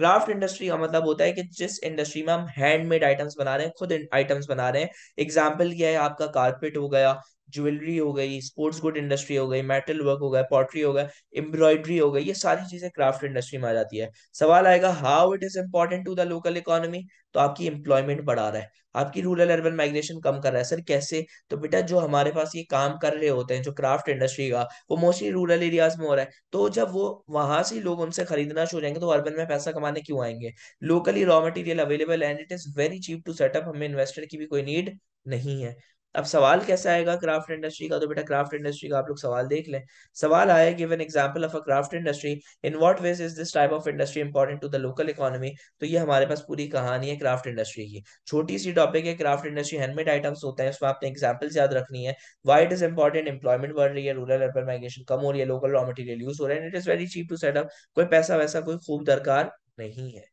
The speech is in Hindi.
क्राफ्ट इंडस्ट्री का मतलब होता है कि जिस इंडस्ट्री में हम हैंडमेड आइटम्स बना रहे हैं, खुद आइटम्स बना रहे हैं। एग्जाम्पल क्या है आपका, कारपेट हो गया, ज्वेलरी हो गई, स्पोर्ट्स गुड इंडस्ट्री हो गई, मेटल वर्क हो गया, पॉटरी हो गया, एम्ब्रॉयडरी हो गई, ये सारी चीजें क्राफ्ट इंडस्ट्री में आ जाती है। सवाल आएगा how it is important to the local economy. तो आपकी एम्प्लॉयमेंट बढ़ा रहा है, आपकी रूरल अर्बन माइग्रेशन कम कर रहा है। सर कैसे? तो बेटा जो हमारे पास ये काम कर रहे होते हैं जो क्राफ्ट इंडस्ट्री का, वो मोस्टली रूरल एरियाज में हो रहा है। तो जब वो वहां से लोग उनसे खरीदना शुरू हो जाएंगे तो अर्बन में पैसा कमाने क्यों आएंगे? Locally raw material available and it is very cheap to set up, हमें इन्वेस्टर की भी कोई नीड नहीं है। अब सवाल कैसा आएगा क्राफ्ट इंडस्ट्री का? तो बेटा क्राफ्ट इंडस्ट्री का आप लोग सवाल देख लें। सवाल आया, give an example of a craft industry, in what ways is this type of industry important to the local economy. तो ये हमारे पास पूरी कहानी है क्राफ्ट इंडस्ट्री की। छोटी सी टॉपिक है, क्राफ्ट इंडस्ट्री हैंडमेड आइटम्स होते हैं, उसमें आपने एग्जांपल्स याद रखनी है। Why it is important, employment बढ़ रही है, रूरल अर्बन माइग्रेशन कम हो रही है, लोकल रॉ मटेरियल यूज हो रहा है, it is very cheap to set up, कोई पैसा वैसा कोई खूब दरकार नहीं है।